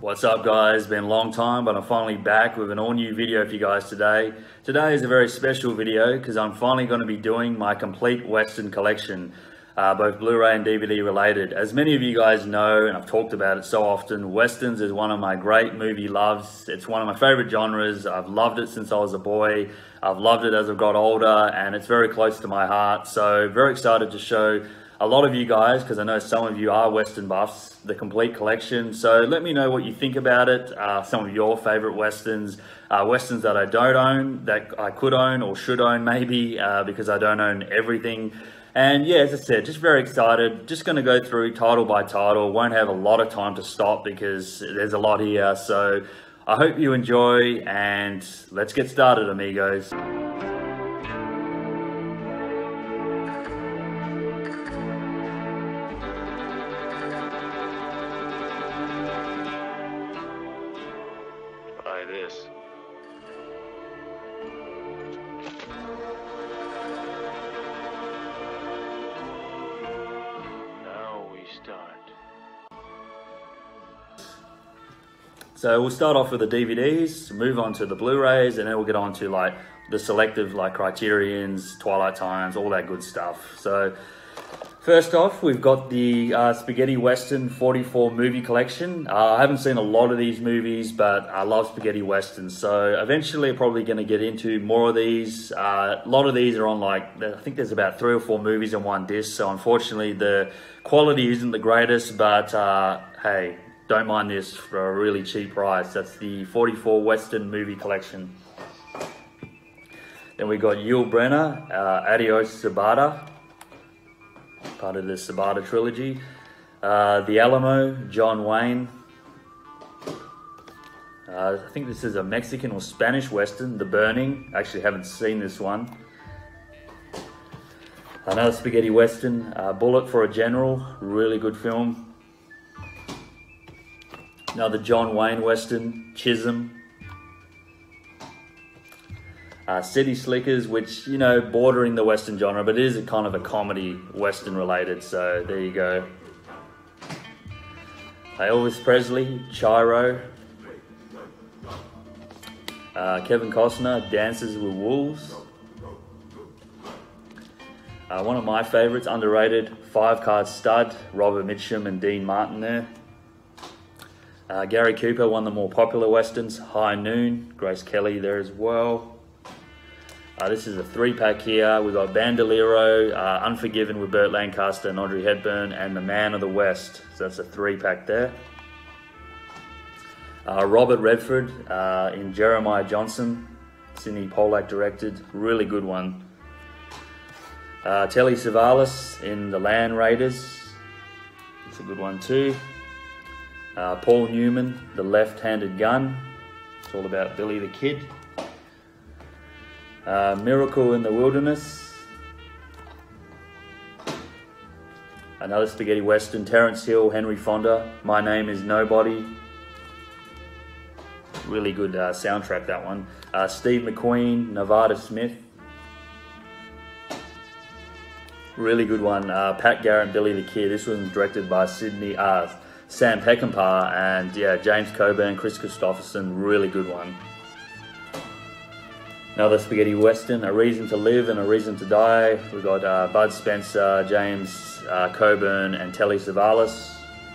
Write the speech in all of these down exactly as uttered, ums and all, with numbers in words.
What's up guys, been a long time but I'm finally back with an all new video for you guys today. Today is a very special video because I'm finally going to be doing my complete Western collection, uh, both Blu-ray and D V D related. As many of you guys know, and I've talked about it so often, Westerns is one of my great movie loves. It's one of my favorite genres. I've loved it since I was a boy. I've loved it as I've got older and it's very close to my heart. So very excited to show a lot of you guys, because I know some of you are Western buffs, the complete collection. So let me know what you think about it, uh, some of your favorite Westerns, uh, Westerns that I don't own, that I could own or should own maybe, uh, because I don't own everything. And yeah, as I said, just very excited, just gonna go through title by title, won't have a lot of time to stop because there's a lot here. So I hope you enjoy and let's get started, amigos. This. Now we start. So we'll start off with the D V Ds, move on to the Blu-rays, and then we'll get on to like the selective like Criterions, Twilight Times, all that good stuff. So first off, we've got the uh, Spaghetti Western forty-four movie collection. Uh, I haven't seen a lot of these movies, but I love spaghetti westerns. So eventually I'm probably going to get into more of these. Uh, a lot of these are on like, I think there's about three or four movies in one disc. So unfortunately the quality isn't the greatest, but uh, hey, don't mind this for a really cheap price. That's the forty-four Western movie collection. Then we got Yul Brynner, uh, Adios Sabata, part of the Sabata trilogy. Uh, the Alamo, John Wayne. Uh, I think this is a Mexican or Spanish Western, The Burning. Actually haven't seen this one. Another spaghetti Western, uh, Bullet for a General, really good film. Another John Wayne Western, Chisholm. Uh, City Slickers, which, you know, bordering the Western genre, but it is a kind of a comedy Western related, so there you go. Uh, Elvis Presley, Chiro. Uh, Kevin Costner, Dances with Wolves. Uh, one of my favorites, underrated, Five Card Stud, Robert Mitchum and Dean Martin there. Uh, Gary Cooper, one of the more popular Westerns, High Noon, Grace Kelly there as well. Uh, this is a three-pack here. We've got Bandolero, uh, Unforgiven with Burt Lancaster and Audrey Hepburn, and The Man of the West. So that's a three-pack there. Uh, Robert Redford uh, in Jeremiah Johnson, Sidney Pollack directed, really good one. Uh, Telly Savalas in The Land Raiders, it's a good one too. Uh, Paul Newman, The Left-Handed Gun, it's all about Billy the Kid. Uh, Miracle in the Wilderness. Another spaghetti western, Terence Hill, Henry Fonda, My Name is Nobody. Really good uh, soundtrack, that one. Uh, Steve McQueen, Nevada Smith. Really good one. Uh, Pat Garrett, Billy the Kid. This was directed by Sydney, uh, Sam Peckinpah, and yeah, James Coburn, Chris Christopherson. Really good one. Another spaghetti western, A Reason to Live and A Reason to Die. We've got uh, Bud Spencer, James uh, Coburn and Telly Savalas.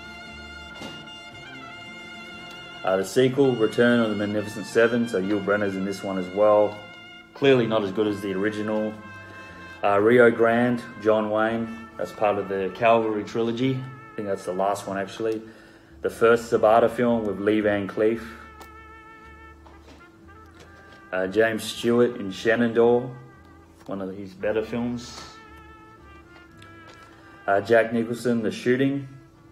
Uh, the sequel, Return of the Magnificent Seven, so Yul Brynner's in this one as well. Clearly not as good as the original. Uh, Rio Grande, John Wayne, that's part of the Calvary trilogy. I think that's the last one actually. The first Sabata film with Lee Van Cleef. Uh, James Stewart in Shenandoah, one of his better films. Uh, Jack Nicholson, The Shooting.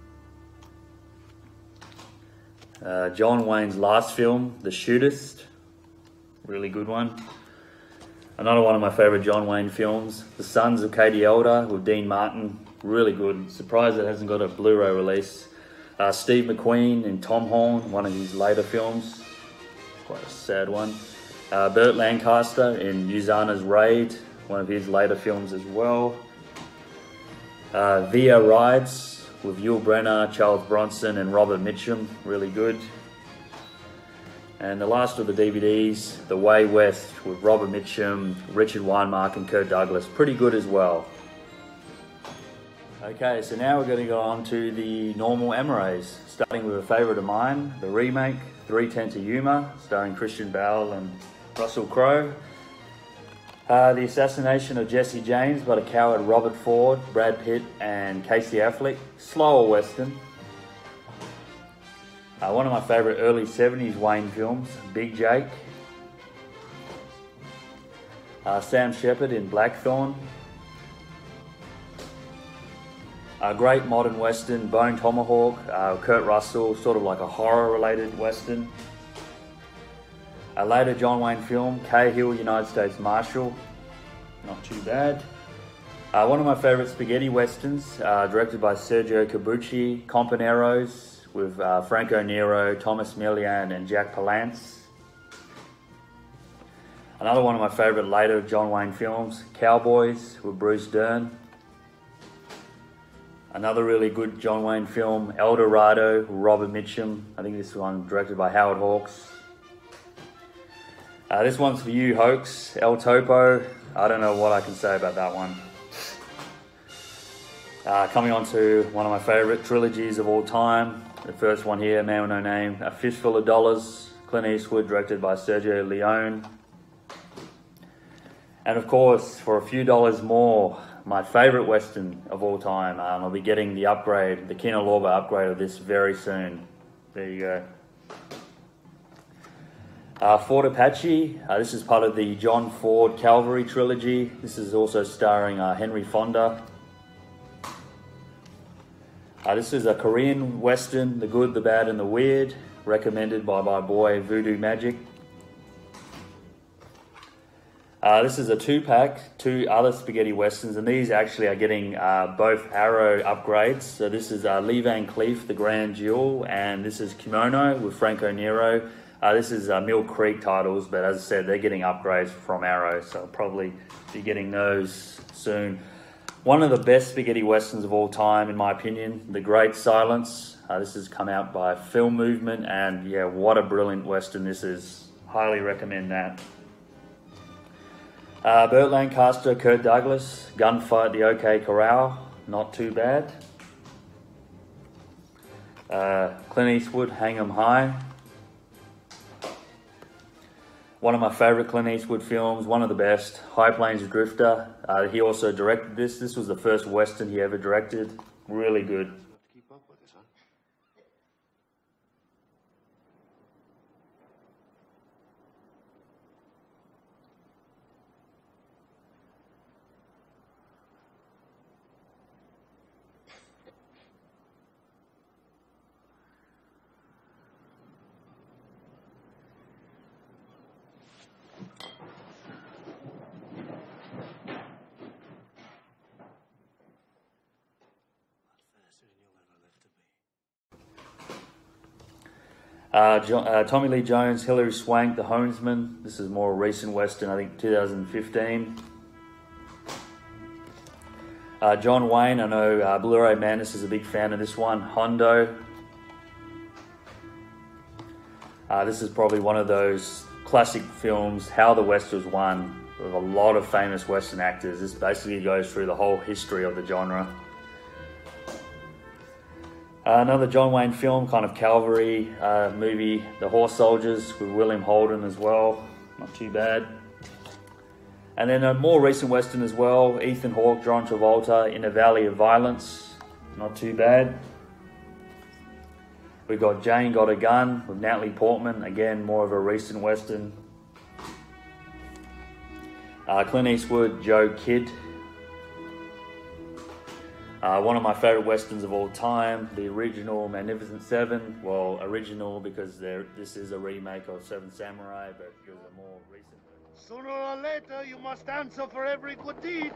Uh, John Wayne's last film, The Shootist, really good one. Another one of my favorite John Wayne films, The Sons of Katie Elder with Dean Martin, really good. Surprised it hasn't got a Blu-ray release. Uh, Steve McQueen in Tom Horn, one of his later films, quite a sad one. Uh, Burt Lancaster in Uzana's Raid, one of his later films as well. Uh, Via Rides with Yul Brynner, Charles Bronson and Robert Mitchum, really good. And the last of the D V Ds, The Way West with Robert Mitchum, Richard Weinmark and Kirk Douglas. Pretty good as well. Okay, so now we're going to go on to the normal M Rays, starting with a favourite of mine, the remake, three ten to Yuma, starring Christian Bale and Russell Crowe. Uh, the assassination of Jesse James by the coward Robert Ford, Brad Pitt and Casey Affleck. Slower Western. Uh, one of my favourite early seventies Wayne films, Big Jake. Uh, Sam Shepard in Blackthorn. A great modern Western, Bone Tomahawk, uh, Kurt Russell, sort of like a horror-related Western. A later John Wayne film, Cahill, United States Marshal, not too bad. Uh, one of my favourite spaghetti Westerns, uh, directed by Sergio Corbucci, Companeros, with uh, Franco Nero, Thomas Millian and Jack Palance. Another one of my favourite later John Wayne films, Cowboys, with Bruce Dern. Another really good John Wayne film, El Dorado, Robert Mitchum. I think this one directed by Howard Hawks. Uh, this one's for you, Hoax, El Topo. I don't know what I can say about that one. Uh, coming on to one of my favourite trilogies of all time. The first one here, Man with No Name, A Fistful of Dollars, Clint Eastwood, directed by Sergio Leone. And of course, for a few dollars more, my favourite Western of all time. Um, I'll be getting the upgrade, the Kino Lorber upgrade of this very soon. There you go. Uh, Fort Apache, uh, this is part of the John Ford Calvary trilogy. This is also starring uh, Henry Fonda. Uh, this is a Korean Western, The Good, the Bad and the Weird, recommended by my boy Voodoo Magic. Uh, this is a two-pack, two other spaghetti westerns, and these actually are getting uh, both Arrow upgrades. So this is uh, Lee Van Cleef, The Grand Duel, and this is Kimono with Franco Nero. Uh, this is uh, Mill Creek titles, but as I said, they're getting upgrades from Arrow, so I'll probably be getting those soon. One of the best spaghetti westerns of all time, in my opinion, The Great Silence. Uh, this has come out by Film Movement, and yeah, what a brilliant western this is. Highly recommend that. Uh, Burt Lancaster, Kirk Douglas, Gunfight, The OK Corral, not too bad. Uh, Clint Eastwood, Hang 'em High. One of my favourite Clint Eastwood films, one of the best, High Plains Drifter. Uh, he also directed this. This was the first Western he ever directed. Really good. Keep up with this, huh? Uh, jo uh, Tommy Lee Jones, Hilary Swank, The Honesman. This is more recent Western, I think two thousand fifteen. Uh, John Wayne, I know uh, Blu-ray Madness is a big fan of this one. Hondo. Uh, this is probably one of those classic films, How the West Was Won, with a lot of famous Western actors. This basically goes through the whole history of the genre. Uh, another John Wayne film, kind of Calvary uh, movie, The Horse Soldiers with William Holden as well, not too bad. And then a more recent Western as well, Ethan Hawke, John Travolta, In a Valley of Violence, not too bad. We've got Jane Got a Gun with Natalie Portman, again more of a recent Western. Uh, Clint Eastwood, Joe Kidd. Uh, one of my favourite Westerns of all time, the original Magnificent Seven. Well, original because this is a remake of Seven Samurai, but it was a more recent version. Sooner or later, you must answer for every good deed.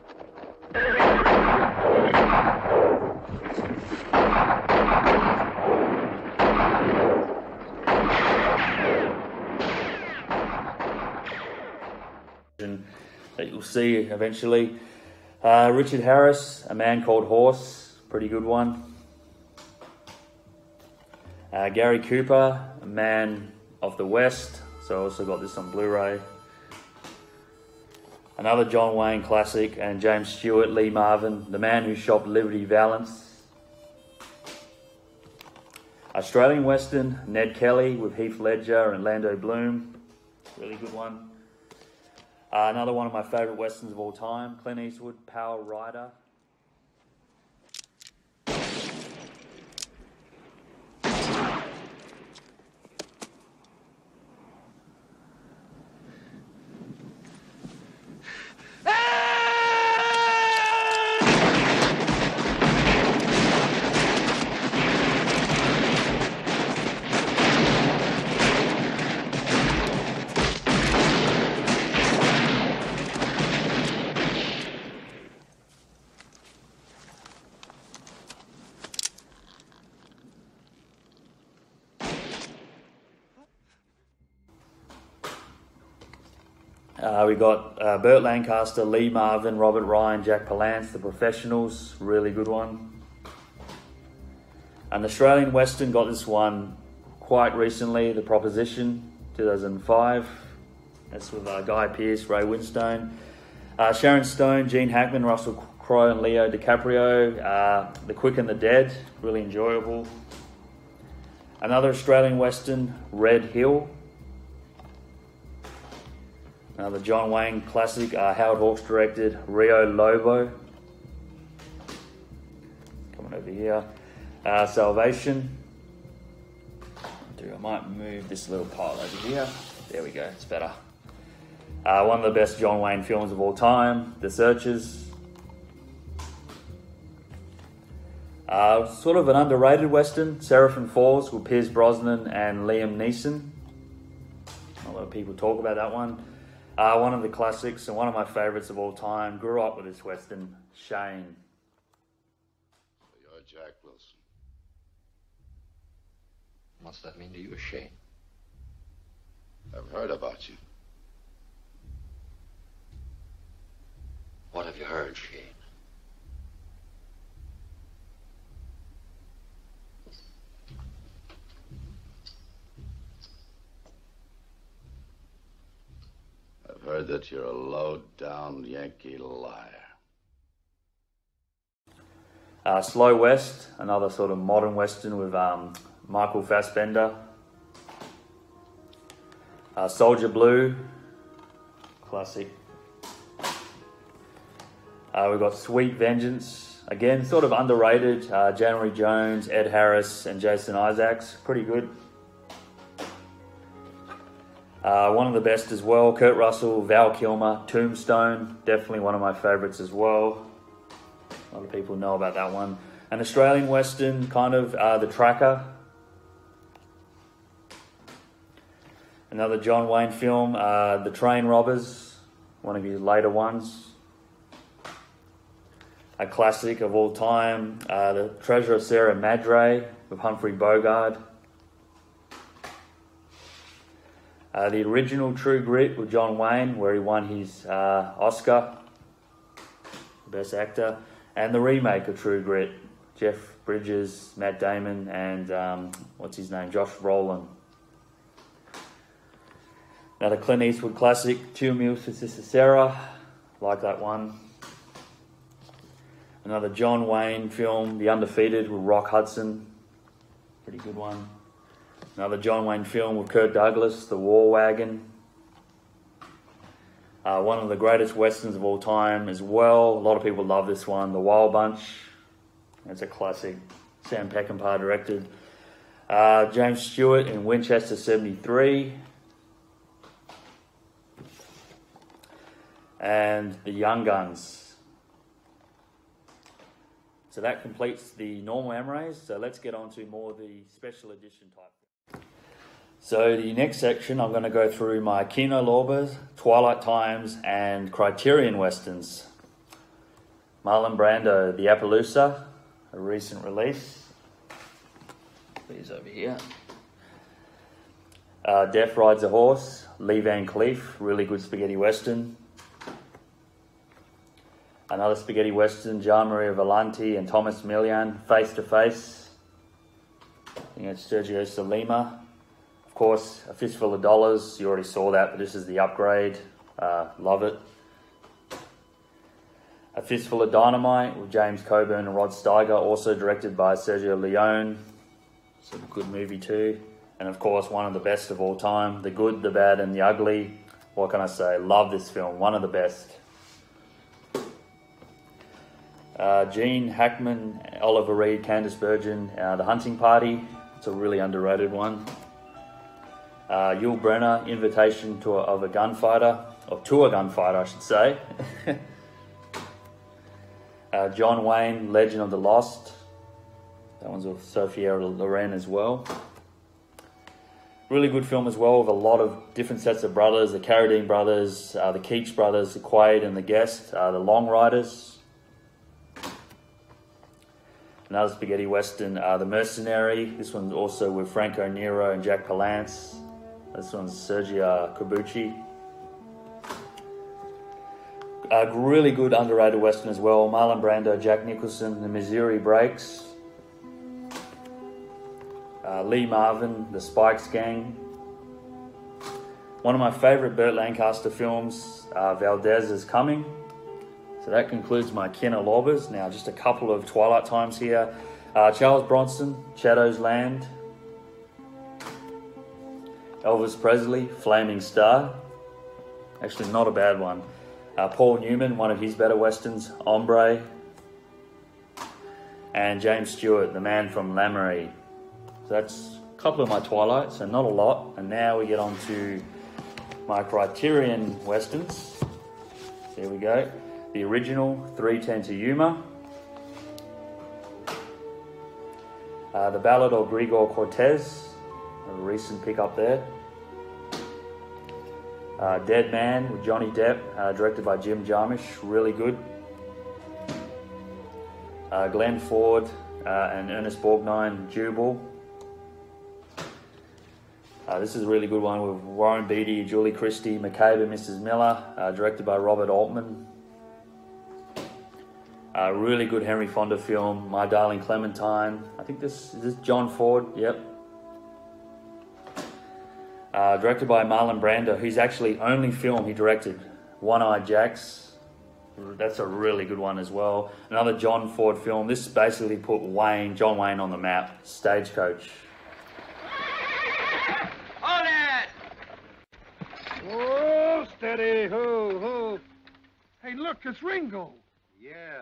That you'll see eventually. Uh, Richard Harris, A Man Called Horse, pretty good one. Uh, Gary Cooper, A Man of the West. So I also got this on Blu-ray. Another John Wayne classic, and James Stewart, Lee Marvin, The Man Who Shot Liberty Valance. Australian Western, Ned Kelly with Heath Ledger and Lando Bloom. Really good one. Uh, another one of my favourite Westerns of all time, Clint Eastwood, Power Rider. Uh, we got uh, Burt Lancaster, Lee Marvin, Robert Ryan, Jack Palance, The Professionals, really good one. An Australian Western, got this one quite recently, The Proposition, two thousand five. That's with uh, Guy Pearce, Ray Winstone. Uh, Sharon Stone, Gene Hackman, Russell Crowe and Leo DiCaprio. Uh, The Quick and the Dead, really enjoyable. Another Australian Western, Red Hill. Another John Wayne classic, uh, Howard Hawks directed, Rio Lobo. Coming over here. Uh, Salvation. Dude, I might move this little pile over here. There we go, it's better. Uh, one of the best John Wayne films of all time, The Searchers. Uh, sort of an underrated Western, Seraphim Falls with Pierce Brosnan and Liam Neeson. A lot of people talk about that one. Uh, one of the classics and one of my favourites of all time. Grew up with this Western, Shane. You're Jack Wilson. What's that mean to you, Shane? I've heard about you. What have you heard, Shane? I've heard that you're a low-down Yankee liar. Uh, Slow West, another sort of modern Western with um, Michael Fassbender. Uh, Soldier Blue, classic. Uh, we've got Sweet Vengeance, again, sort of underrated. Uh, January Jones, Ed Harris, and Jason Isaacs, pretty good. Uh, one of the best as well, Kurt Russell, Val Kilmer, Tombstone, definitely one of my favourites as well. A lot of people know about that one. An Australian Western, kind of uh, The Tracker. Another John Wayne film, uh, The Train Robbers, one of his later ones. A classic of all time, uh, The Treasure of Sarah Madre with Humphrey Bogart. Uh, the original True Grit with John Wayne, where he won his uh, Oscar, Best Actor. And the remake of True Grit, Jeff Bridges, Matt Damon, and um, what's his name, Josh Brolin. Another Clint Eastwood classic, Two Meals for Sister Sarah, like that one. Another John Wayne film, The Undefeated with Rock Hudson, pretty good one. Another John Wayne film with Kirk Douglas, The War Wagon. Uh, one of the greatest Westerns of all time as well. A lot of people love this one, The Wild Bunch. It's a classic. Sam Peckinpah directed. Uh, James Stewart in Winchester seventy-three. And The Young Guns. So that completes the normal M Rays. So let's get on to more of the special edition type. So the next section, I'm going to go through my Kino Lorber, Twilight Times, and Criterion Westerns. Marlon Brando, The Appaloosa, a recent release. These over here. Uh, Death Rides a Horse, Lee Van Cleef, really good spaghetti western. Another spaghetti western, Gian Maria Volonte and Thomas Milian, Face to Face. I think it's Sergio Solima. Of course, A Fistful of Dollars. You already saw that, but this is the upgrade. Uh, love it. A Fistful of Dynamite with James Coburn and Rod Steiger, also directed by Sergio Leone. It's a good movie too. And of course, one of the best of all time, The Good, the Bad and the Ugly. What can I say? Love this film, one of the best. Uh, Gene Hackman, Oliver Reed, Candice Bergen, uh, The Hunting Party. It's a really underrated one. Uh, Yul Brynner, Invitation to a, of a Gunfighter, or to a Gunfighter, I should say. uh, John Wayne, Legend of the Lost. That one's with Sophia Loren as well. Really good film as well, with a lot of different sets of brothers. The Carradine brothers, uh, the Keach brothers, the Quaid and the Guest, uh, the Long Riders. Another spaghetti western, uh, The Mercenary. This one's also with Franco Nero and Jack Palance. This one's Sergio Corbucci. A really good underrated western as well. Marlon Brando, Jack Nicholson, The Missouri Breaks. Uh, Lee Marvin, The Spikes Gang. One of my favourite Burt Lancaster films, uh, Valdez is Coming. So that concludes my Kenner Lorbers. Now just a couple of Twilight Times here. Uh, Charles Bronson, Shadow's Land. Elvis Presley, Flaming Star. Actually not a bad one. Uh, Paul Newman, one of his better westerns, Ombre. And James Stewart, The Man from Lamourie. So that's a couple of my Twilight, so not a lot. And now we get on to my Criterion westerns. There we go. The original, three ten to Yuma. Uh, the Ballad of Grigor Cortez, a recent pickup there. Uh, Dead Man with Johnny Depp, uh, directed by Jim Jarmusch, really good. Uh, Glenn Ford uh, and Ernest Borgnine, Jubal. Uh, this is a really good one with Warren Beatty, Julie Christie, McCabe and Missus Miller, uh, directed by Robert Altman. A uh, really good Henry Fonda film, My Darling Clementine. I think this is this John Ford, yep. Uh, directed by Marlon Brando, whose actually only film he directed, One-Eyed Jacks. That's a really good one as well. Another John Ford film. This basically put Wayne, John Wayne on the map. Stagecoach. Hold it! Oh, steady, ho, ho. Hey, look, it's Ringo. Yeah.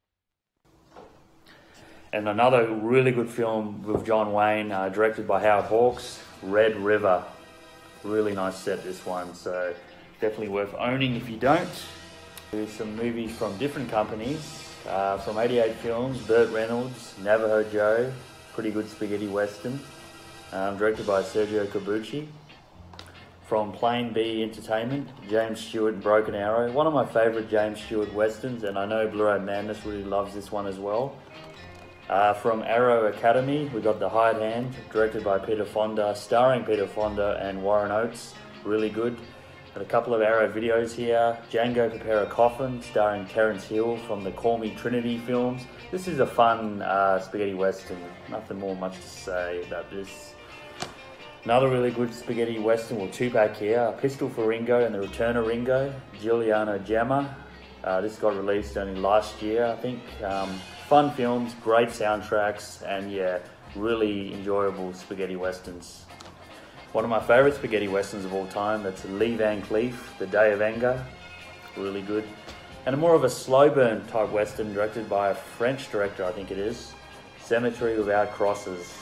And another really good film with John Wayne, uh, directed by Howard Hawks, Red River. Really nice set, this one, so definitely worth owning if you don't. There's some movies from different companies. Uh, from eighty-eight Films, Burt Reynolds, Navajo Joe, pretty good spaghetti western, um, directed by Sergio Corbucci. From Plain B Entertainment, James Stewart and Broken Arrow, one of my favourite James Stewart westerns, and I know Blu-ray Madness really loves this one as well. Uh, from Arrow Academy, we got The Hired Hand, directed by Peter Fonda, starring Peter Fonda and Warren Oates, really good. Got a couple of Arrow videos here. Django Prepare a Coffin, starring Terence Hill from the Call Me Trinity films. This is a fun uh, spaghetti western, nothing more much to say about this. Another really good spaghetti western, well two-pack here, A Pistol for Ringo and The Return of Ringo, Giuliano Gemma. Uh, this got released only last year, I think. Um, fun films, great soundtracks, and yeah, really enjoyable spaghetti westerns. One of my favourite spaghetti westerns of all time, that's Lee Van Cleef, The Day of Anger, really good. And a more of a slow burn type western directed by a French director, I think it is, Cemetery Without Crosses.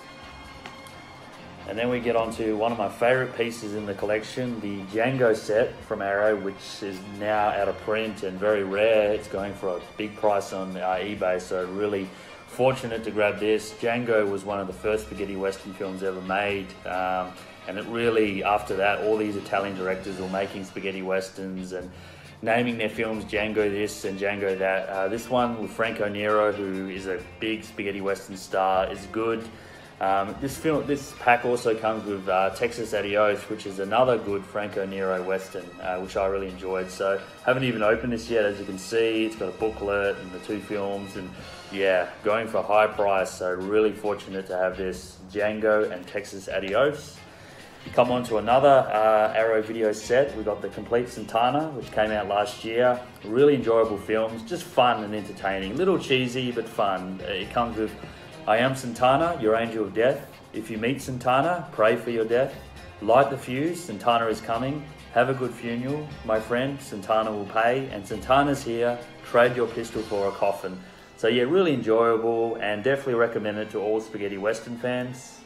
And then we get on to one of my favourite pieces in the collection, the Django set from Arrow, which is now out of print and very rare. It's going for a big price on uh, eBay, so really fortunate to grab this. Django was one of the first spaghetti western films ever made, um, and it really, after that, all these Italian directors were making spaghetti westerns and naming their films Django this and Django that. Uh, this one with Franco Nero, who is a big spaghetti western star, is good. Um, this film, this pack also comes with uh, Texas Adios, which is another good Franco Nero western, uh, which I really enjoyed. So haven't even opened this yet. As you can see, it's got a booklet and the two films, and yeah, going for a high price. So really fortunate to have this Django and Texas Adios. Come on to another uh, Arrow video set. We got the Complete Santana, which came out last year. Really enjoyable films, just fun and entertaining. A little cheesy, but fun. It comes with I Am Santana, Your Angel of Death. If you meet Santana, pray for your death. Light the fuse, Santana is coming. Have a good funeral, my friend, Santana will pay. And Santana's here, trade your pistol for a coffin. So yeah, really enjoyable and definitely recommend it to all spaghetti western fans.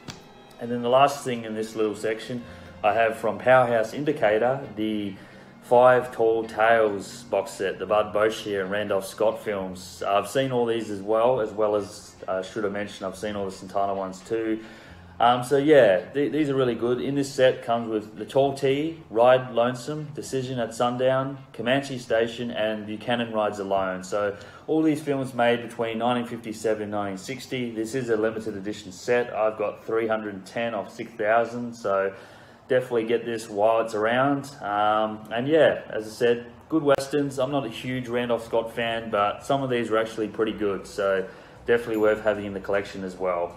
And then the last thing in this little section, I have from Powerhouse Indicator, the Five Tall Tales box set, the Bud Boshier and Randolph Scott films. I've seen all these as well, as well as, uh, should have mentioned, I've seen all the Santana ones too. Um, so yeah, th these are really good. In this set comes with The Tall T, Ride Lonesome, Decision at Sundown, Comanche Station, and Buchanan Rides Alone. So all these films made between nineteen fifty-seven and nineteen sixty. This is a limited edition set. I've got three hundred ten off six thousand, so definitely get this while it's around. Um, and yeah, as I said, good westerns. I'm not a huge Randolph Scott fan, but some of these are actually pretty good, so definitely worth having in the collection as well.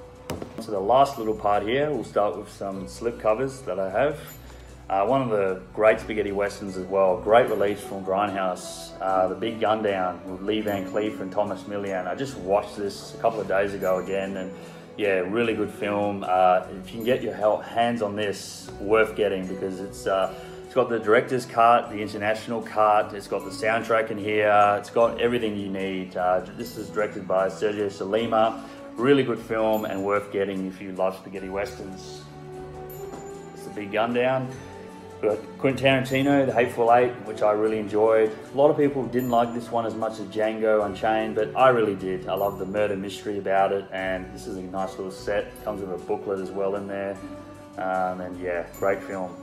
So the last little part here, we'll start with some slip covers that I have. Uh, one of the great spaghetti westerns as well, great release from Grindhouse, uh, The Big Gun Down with Lee Van Cleef and Thomas Millian. I just watched this a couple of days ago again, and yeah, really good film. Uh, if you can get your hands on this, worth getting, because it's uh, it's got the director's cut, the international cut, it's got the soundtrack in here, it's got everything you need. Uh, this is directed by Sergio Solima. Really good film and worth getting if you love spaghetti westerns. It's The Big Gun Down. We've got Quentin Tarantino, The Hateful Eight, which I really enjoyed. A lot of people didn't like this one as much as Django Unchained, but I really did. I love the murder mystery about it, and this is a nice little set. Comes with a booklet as well in there. Um, and yeah, great film.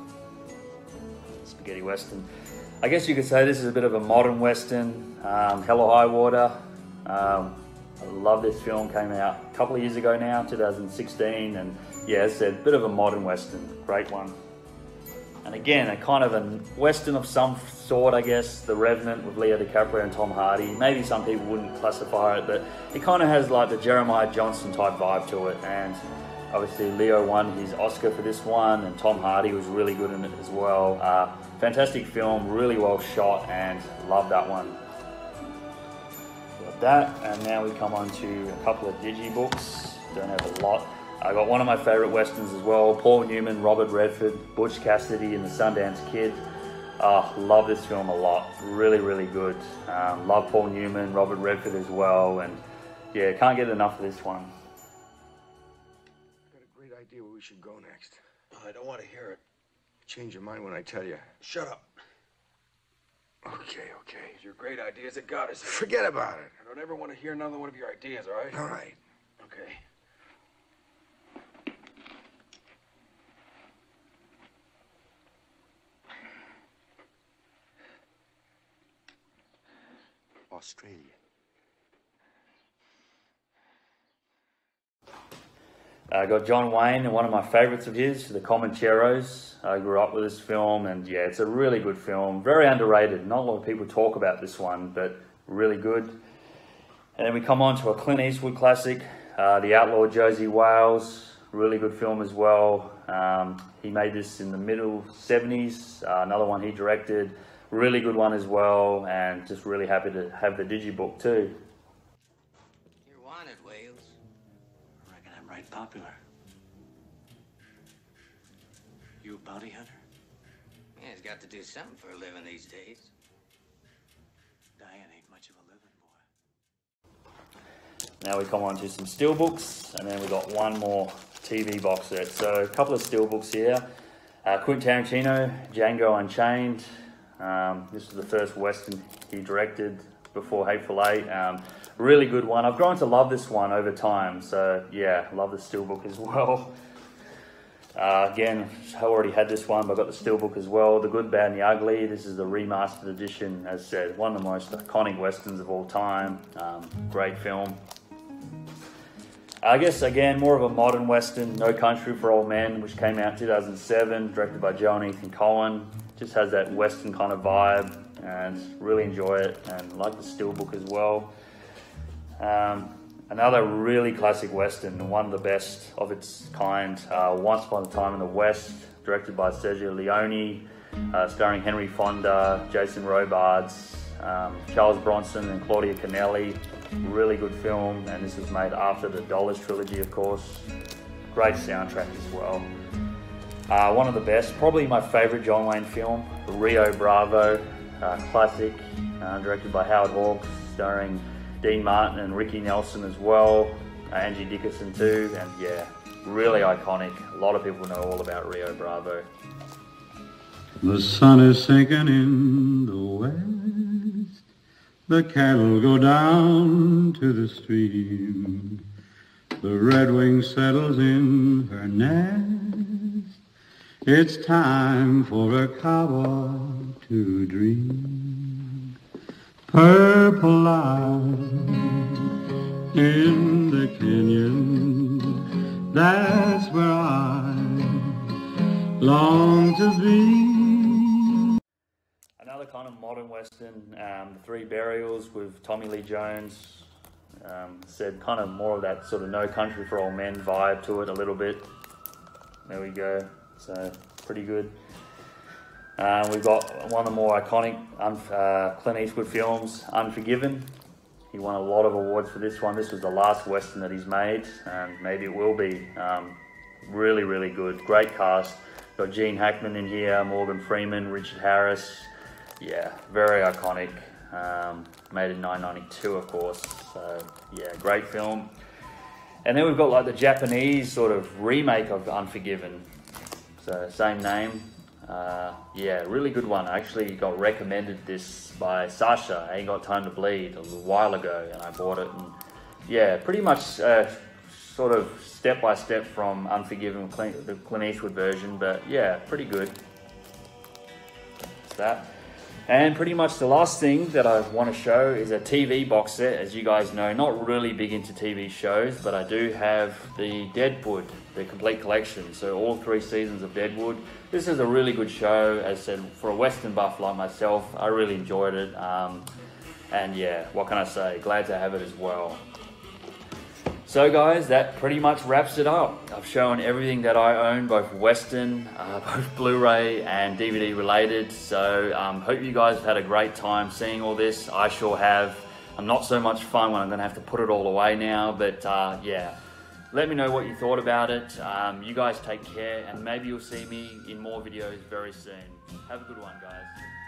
Spaghetti western. I guess you could say this is a bit of a modern western. Um, Hell or High Water. Um, I love this film, came out a couple of years ago now, two thousand sixteen, and yeah, as I said, a bit of a modern western, great one. And again, a kind of a western of some sort, I guess, The Revenant with Leo DiCaprio and Tom Hardy. Maybe some people wouldn't classify it, but it kind of has like the Jeremiah Johnson type vibe to it, and obviously Leo won his Oscar for this one, and Tom Hardy was really good in it as well. Uh, fantastic film, really well shot, and love that one. That, and now we come on to a couple of digibooks. Don't have a lot. I got one of my favorite westerns as well, Paul Newman, Robert Redford, Butch Cassidy and the Sundance Kid. Oh, love this film a lot. Really, really good. Um, love Paul Newman, Robert Redford as well, and yeah, can't get enough of this one. I've got a great idea where we should go next. I don't want to hear it. Change your mind when I tell you. Shut up. Okay, okay. Your great ideas at God is. Forget about it. I don't ever want to hear another one of your ideas, all right? All right. Okay. Australia. I got John Wayne, and one of my favorites of his, The Comancheros. I grew up with this film, and yeah, it's a really good film. Very underrated. Not a lot of people talk about this one, but really good. And then we come on to a Clint Eastwood classic, uh, The Outlaw Josie Wales. Really good film as well. Um, he made this in the middle seventies. Uh, another one he directed. Really good one as well, and just really happy to have the digibook too. You're wanted, Wales. I reckon I'm right popular. You a bounty hunter? Yeah, he's got to do something for a living these days. Diane ain't much of a living, boy. Now we come on to some steelbooks, and then we got one more T V box set. So a couple of steelbooks here. Uh, Quentin Tarantino, Django Unchained. Um, this was the first Western he directed before Hateful Eight. Um, really good one. I've grown to love this one over time. So yeah, love the steelbook as well. Uh, again, I already had this one, but I got the steelbook as well. The Good, Bad and the Ugly. This is the remastered edition, as said, one of the most iconic Westerns of all time. Um, great film. I guess, again, more of a modern Western, No Country for Old Men, which came out in two thousand seven, directed by Joe and Ethan Coen. Just has that Western kind of vibe, and really enjoy it, and like the steelbook as well. Um, Another really classic Western, one of the best of its kind, uh, Once Upon a Time in the West, directed by Sergio Leone, uh, starring Henry Fonda, Jason Robards, um, Charles Bronson and Claudia Cannelli. Really good film, and this was made after the Dollars trilogy, of course. Great soundtrack as well. Uh, one of the best, probably my favourite John Wayne film, Rio Bravo, uh, classic, uh, directed by Howard Hawks, starring Dean Martin and Ricky Nelson as well, uh, Angie Dickinson too, and yeah, really iconic. A lot of people know all about Rio Bravo. The sun is sinking in the west, the cattle go down to the stream, the redwing settles in her nest, it's time for a cowboy to dream. Purple light in the canyon, that's where I long to be. Another kind of modern Western, um, The Three Burials with Tommy Lee Jones. Um, said kind of more of that sort of No Country for Old Men vibe to it a little bit. There we go. So pretty good. Uh, we've got one of the more iconic uh, Clint Eastwood films, Unforgiven. He won a lot of awards for this one. This was the last Western that he's made, and maybe it will be. Um, really, really good. Great cast. Got Gene Hackman in here, Morgan Freeman, Richard Harris. Yeah, very iconic. Um, made in nineteen ninety-two, of course. So yeah, great film. And then we've got like the Japanese sort of remake of Unforgiven. So same name. Uh, yeah, really good one. I actually got recommended this by Sasha. I Ain't Got Time to Bleed a little while ago, and I bought it. And yeah, pretty much uh, sort of step by step from Unforgiven, Clint, the Clint Eastwood version. But yeah, pretty good. That's that. And pretty much the last thing that I want to show is a T V box set. As you guys know, not really big into T V shows, but I do have the Deadwood, the complete collection. So all three seasons of Deadwood. This is a really good show. As I said, for a Western buff like myself, I really enjoyed it. Um, and yeah, what can I say? Glad to have it as well. So guys, that pretty much wraps it up. I've shown everything that I own, both Western, uh, both Blu-ray and D V D related. So um, hope you guys have had a great time seeing all this. I sure have. I'm not so much fun when I'm gonna have to put it all away now, but uh, yeah. Let me know what you thought about it. Um, you guys take care, and maybe you'll see me in more videos very soon. Have a good one, guys.